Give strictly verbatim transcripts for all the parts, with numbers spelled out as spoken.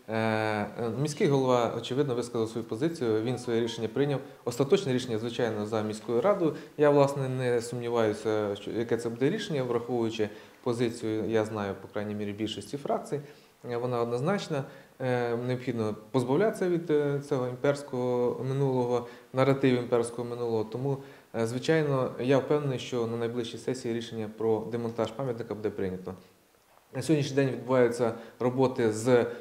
Міський голова, очевидно, висказав свою позицію, він своє рішення прийняв. Остаточне рішення, звичайно, за міською радою. Я, власне, не сумніваюся, що яке це буде рішення, враховуючи позицію, я знаю, по крайній мірі, більшості фракцій. Вона однозначна. Необхідно позбавлятися від цього імперського минулого, наративу імперського минулого. Тому, звичайно, я впевнений, що на найближчій сесії рішення про демонтаж пам'ятника буде прийнято. На сьогоднішній день відбуваються роботи з е,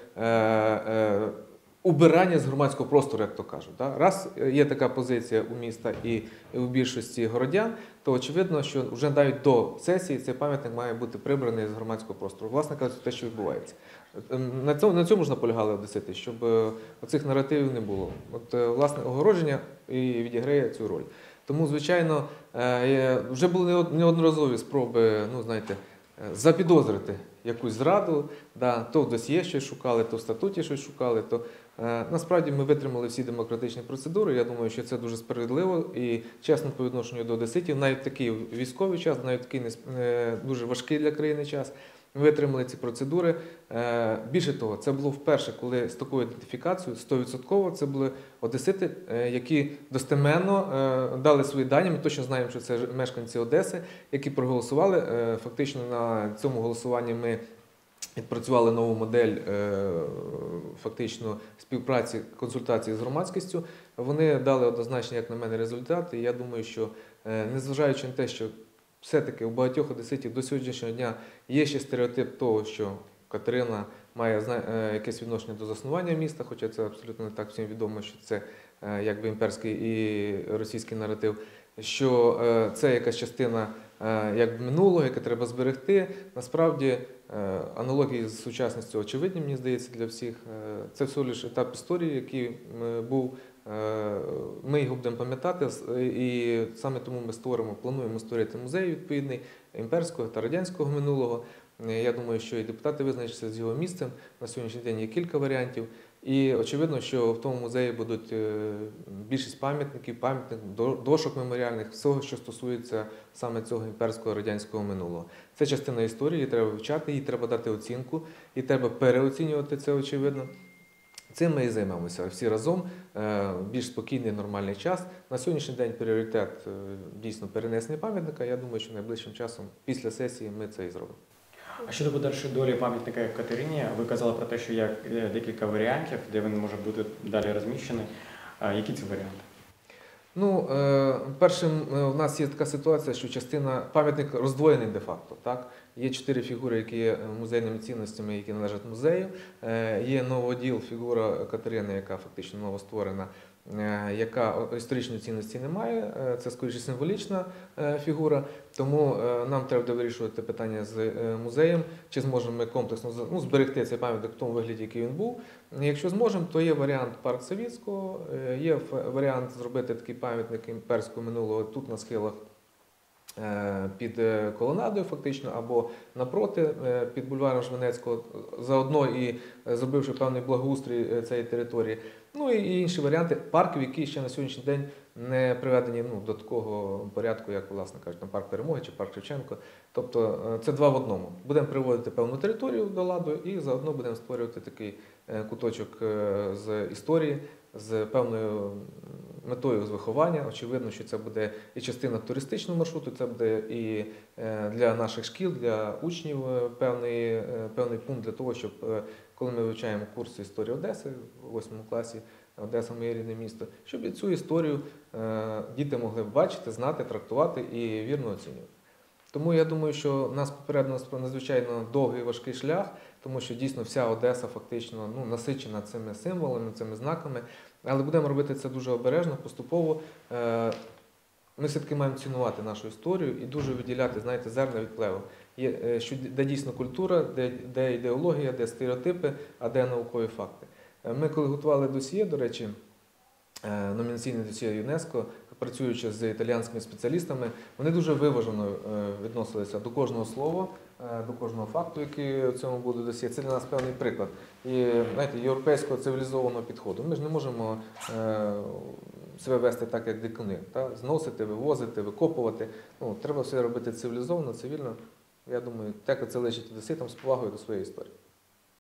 е, убирання з громадського простору, як то кажуть. Да? Раз є така позиція у міста і у більшості городян, то очевидно, що вже навіть до сесії цей пам'ятник має бути прибраний з громадського простору. Власне кажучи, те, що відбувається. На цьому, на цьому ж наполягали одесити, щоб оцих наративів не було. От, власне, огородження і відіграє цю роль. Тому, звичайно, вже були неодноразові спроби, ну, знаєте, запідозрити якусь зраду, да, то в досьє щось шукали, то в статуті щось шукали, то е, насправді ми витримали всі демократичні процедури. Я думаю, що це дуже справедливо і чесно по відношенню до одеситів, навіть в такий військовий час, навіть в такий не, е, дуже важкий для країни час. Ми витримали ці процедури. Е, більше того, це було вперше, коли з такою ідентифікацією, сто відсотків, це були одесити, е, які достеменно е, дали свої дані. Ми точно знаємо, що це мешканці Одеси, які проголосували. Е, фактично на цьому голосуванні ми відпрацювали нову модель е, фактично співпраці, консультації з громадськістю. Вони дали однозначні, як на мене, результати. І я думаю, що е, незважаючи на те, що все-таки у багатьох одеситів до сьогоднішнього дня є ще стереотип того, що Катерина має якесь відношення до заснування міста, хоча це абсолютно не так всім відомо, що це якби імперський і російський наратив, що це якась частина якби минулого, яке треба зберегти. Насправді аналогії з сучасністю очевидні, мені здається, для всіх. Це всього лише етап історії, який був. Ми його будемо пам'ятати, і саме тому ми створимо, плануємо створити музей відповідний імперського та радянського минулого. Я думаю, що і депутати визначаться з його місцем. На сьогоднішній день є кілька варіантів. І очевидно, що в тому музеї будуть більшість пам'ятників, пам'ятник, дошок меморіальних, всього, що стосується саме цього імперського радянського минулого. Це частина історії, її треба вивчати, їй треба дати оцінку, і треба переоцінювати це, очевидно. Цим ми і займемося всі разом, більш спокійний, нормальний час. На сьогоднішній день пріоритет дійсно перенесення пам'ятника. Я думаю, що найближчим часом, після сесії, ми це і зробимо. А щодо подальшої долі пам'ятника Катерині, ви казали про те, що є декілька варіантів, де він може бути далі розміщений. Які ці варіанти? Ну, першим, у нас є така ситуація, що частина, пам'ятник роздвоєний де-факто, так? Є чотири фігури, які є музейними цінностями, які належать музею. Є новоділ, фігура Катерини, яка фактично новостворена, яка історичної цінності не має. Це, скоріше, символічна фігура. Тому нам треба вирішувати питання з музеєм, чи зможемо ми комплексно ну, зберегти цей пам'ятник в тому вигляді, який він був. Якщо зможемо, то є варіант парк Савіцького, є варіант зробити такий пам'ятник імперського минулого тут на схилах під колонадою фактично, або напроти, під бульваром Жванецького, заодно і зробивши певний благоустрій цієї території. Ну і інші варіанти парків, які ще на сьогоднішній день не приведені ну, до такого порядку, як, власне кажуть, там парк Перемоги чи парк Шевченко. Тобто це два в одному. Будемо приводити певну територію до ладу і заодно будемо створювати такий куточок з історії, з певною метою з виховання. Очевидно, що це буде і частина туристичного маршруту, це буде і для наших шкіл, для учнів певний, певний пункт для того, щоб коли ми вивчаємо курси історії Одеси у восьмому класі, Одеса – моє рідне місто, щоб і цю історію діти могли бачити, знати, трактувати і вірно оцінювати. Тому я думаю, що нас попередньо надзвичайно довгий і важкий шлях, тому що дійсно вся Одеса фактично ну, насичена цими символами, цими знаками, але будемо робити це дуже обережно, поступово. Ми все-таки маємо цінувати нашу історію і дуже виділяти, знаєте, зерна від плеву. Є, що, де дійсно культура, де, де ідеологія, де стереотипи, а де наукові факти. Ми коли готували досьє, до речі, номінаційне досьє ЮНЕСКО, працюючи з італіянськими спеціалістами, вони дуже виважено відносилися до кожного слова, до кожного факту, який в цьому буде досьє. Це для нас певний приклад і, знаєте, європейського цивілізованого підходу. Ми ж не можемо себе вести так, як дикуни, так? Зносити, вивозити, викопувати. Ну, треба все робити цивілізовано, цивільно. Я думаю, так це лежить одеситам з повагою до своєї історії.